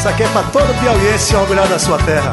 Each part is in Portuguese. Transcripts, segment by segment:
Essa aqui é para todo piauiense se orgulhar da sua terra.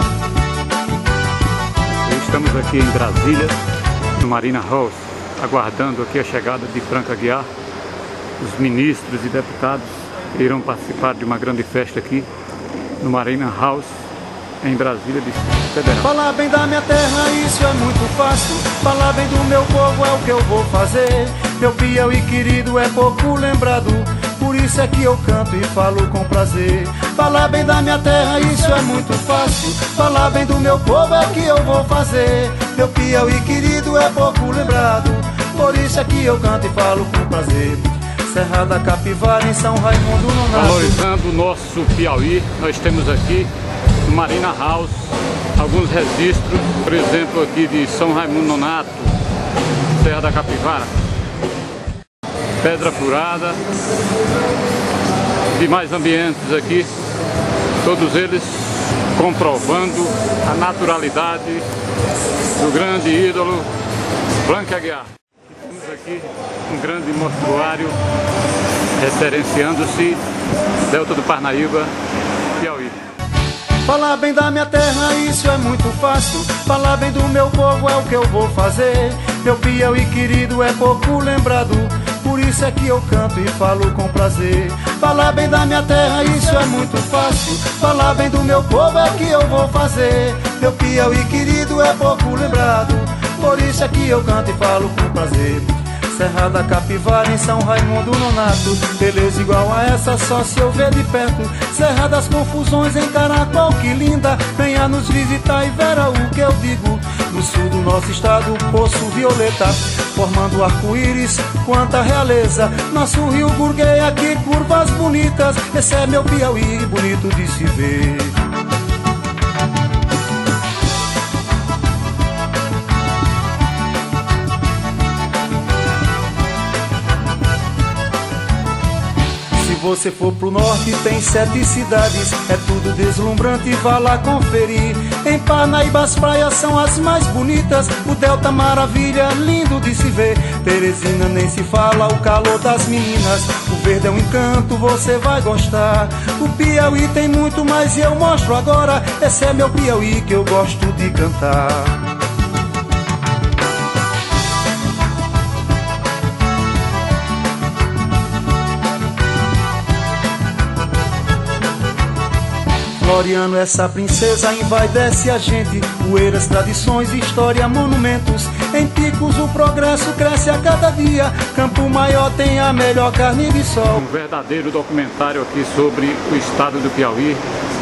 Estamos aqui em Brasília, no Marina House, aguardando aqui a chegada de Franca Aguiar. Os ministros e deputados irão participar de uma grande festa aqui no Marina House, em Brasília, Distrito Federal. Falar bem da minha terra, isso é muito fácil. Falar bem do meu povo é o que eu vou fazer. Meu Piauí querido é pouco lembrado, por isso é que eu canto e falo com prazer. Falar bem da minha terra, isso é muito fácil. Falar bem do meu povo é que eu vou fazer. Meu Piauí querido é pouco lembrado, por isso é que eu canto e falo com prazer. Serra da Capivara, em São Raimundo Nonato. Valorizando o nosso Piauí, nós temos aqui no Marina House alguns registros, por exemplo aqui de São Raimundo Nonato, Serra da Capivara, Pedra Furada, demais ambientes aqui, todos eles comprovando a naturalidade do grande ídolo Franca Aguiar. Temos aqui um grande mostruário referenciando-se Delta do Parnaíba, Piauí. Falar bem da minha terra, isso é muito fácil. Falar bem do meu povo é o que eu vou fazer. Meu Piauí querido é pouco lembrado, por isso é que eu canto e falo com prazer. Falar bem da minha terra, isso é muito fácil. Falar bem do meu povo é que eu vou fazer. Meu Piauí querido é pouco lembrado, por isso é que eu canto e falo com prazer. Serra da Capivara, em São Raimundo Nonato, beleza igual a essa só se eu ver de perto. Serra das Confusões, em Caracol, que linda. Venha nos visitar e verá o que eu digo. No sul do nosso estado, Poço Violeta, formando arco-íris, quanta realeza. Nosso rio Gurgueia, que curvas bonitas. Esse é meu Piauí, bonito de se ver. Se você for pro norte, tem 7 cidades, é tudo deslumbrante, vá lá conferir. Em Parnaíba as praias são as mais bonitas, o Delta maravilha, lindo de se ver. Teresina nem se fala, o calor das meninas, o verde é um encanto, você vai gostar. O Piauí tem muito mais e eu mostro agora, esse é meu Piauí que eu gosto de cantar. Floriano, essa princesa envaidece a gente. Poeiras, tradições, história, monumentos. Em Picos o progresso cresce a cada dia. Campo Maior tem a melhor carne de sol. Um verdadeiro documentário aqui sobre o estado do Piauí,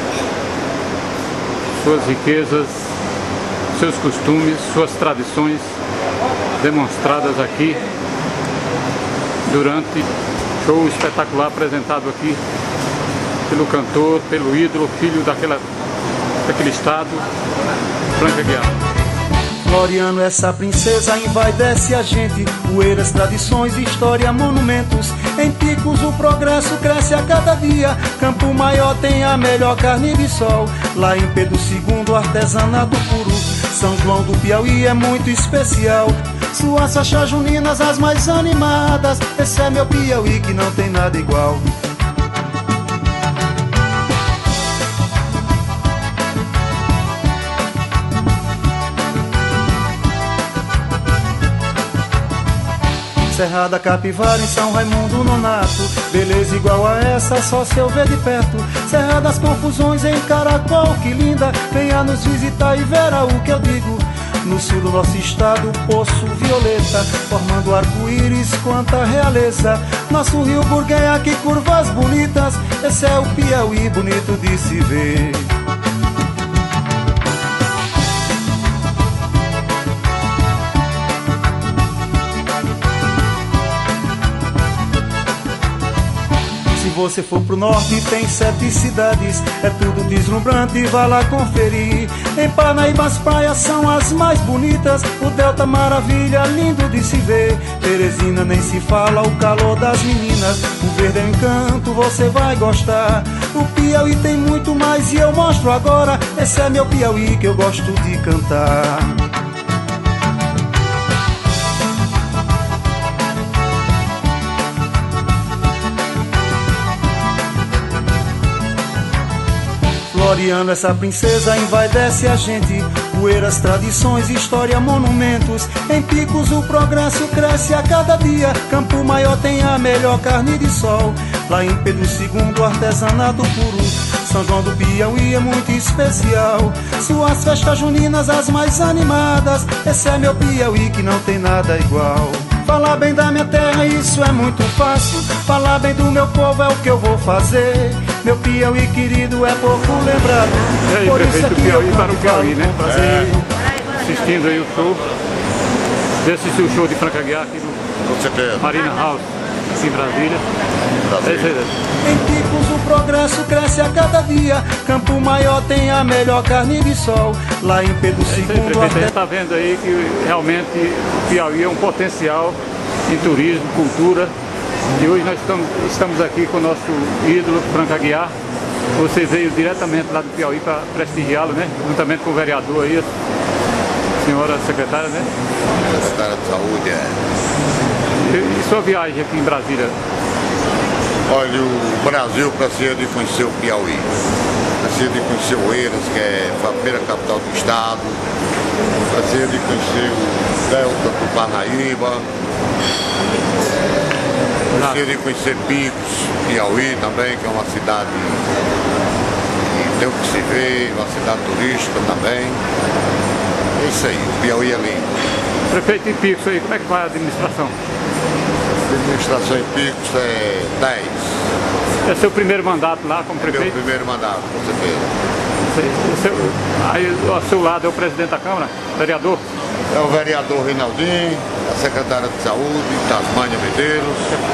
suas riquezas, seus costumes, suas tradições, demonstradas aqui durante show espetacular apresentado aqui pelo cantor, pelo ídolo, filho daquele estado, Franca Aguiar. Floriano, essa princesa envaidece a gente. Poeiras, tradições, história, monumentos. Em Picos o progresso cresce a cada dia. Campo Maior tem a melhor carne de sol. Lá em Pedro II, artesanato puro. São João do Piauí é muito especial. Suas fachas juninas as mais animadas. Esse é meu Piauí que não tem nada igual. Serra da Capivara, em São Raimundo Nonato, beleza igual a essa só se eu ver de perto. Serra das Confusões, em Caracol, que linda. Venha nos visitar e verá o que eu digo. No sul do nosso estado, Poço Violeta, formando arco-íris, quanta realeza. Nosso rio Gurgueia, que curvas bonitas. Esse é o Piauí, bonito de se ver. Se você for pro norte, tem 7 cidades, é tudo deslumbrante, vá lá conferir. Em Parnaíba as praias são as mais bonitas, o Delta maravilha, lindo de se ver. Teresina nem se fala, o calor das meninas, o verde é um encanto, você vai gostar. O Piauí tem muito mais e eu mostro agora, esse é meu Piauí que eu gosto de cantar. Gloriando essa princesa envaidece a gente. Poeiras, tradições, história, monumentos. Em Picos o progresso cresce a cada dia. Campo Maior tem a melhor carne de sol. Lá em Pedro II, artesanato puro. São João do Piauí é muito especial. Suas festas juninas as mais animadas. Esse é meu Piauí que não tem nada igual. Falar bem da minha terra, isso é muito fácil. Falar bem do meu povo é o que eu vou fazer. Meu Piauí querido é pouco lembrado. E aí, por isso prefeito aqui Piauí eu para o Piauí, né? Assistindo aí o show. Você assistiu o show de Franca Aguiar aqui no Com certeza. Marina House, aqui em Brasília. É isso aí. Em Picos o progresso cresce a cada dia. Campo Maior tem a melhor carne de sol. Lá em Pedro É isso aí, II prefeito. A gente está vendo aí que realmente o Piauí é um potencial em turismo, cultura. E hoje nós estamos aqui com o nosso ídolo, Franca Aguiar. Você veio diretamente lá do Piauí para prestigiá-lo, né? Juntamente com o vereador aí, a senhora secretária, né? Secretária de Saúde, E sua viagem aqui em Brasília? Olha, o Brasil precisa de conhecer o Piauí. Precisa de conhecer Oeiras, que é a primeira capital do estado. Precisa de conhecer o Delta do Parnaíba. Precisa de conhecer Picos, Piauí também, que é uma cidade que tem o que se ver, uma cidade turística também. É isso aí, o Piauí é lindo. Prefeito em Picos aí, como é que vai a administração? A administração em Picos é 10. É seu primeiro mandato lá como É meu prefeito? primeiro mandato, com certeza. Aí ao seu lado é o presidente da Câmara, vereador? É o vereador Reinaldinho, a secretária de Saúde, Tasmânia Medeiros.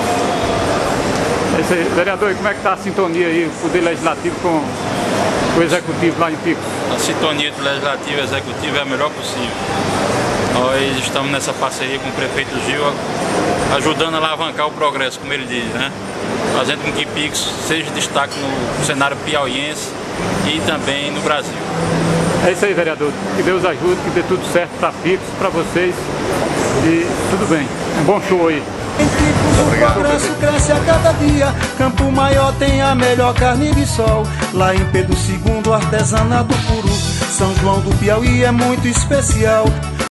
É isso aí. Vereador, e como é que está a sintonia aí, o Poder Legislativo com o Executivo lá em Picos? A sintonia do Legislativo e Executivo é a melhor possível. Nós estamos nessa parceria com o prefeito Gil, ajudando a alavancar o progresso, como ele diz, né? Fazendo com que Picos seja destaque no cenário piauiense e também no Brasil. É isso aí, vereador. Que Deus ajude, que dê tudo certo para Picos, para vocês. E tudo bem. Um bom show aí. Em Picos o progresso cresce a cada dia. Campo Maior tem a melhor carne de sol. Lá em Pedro II, artesanato puro. São João do Piauí é muito especial.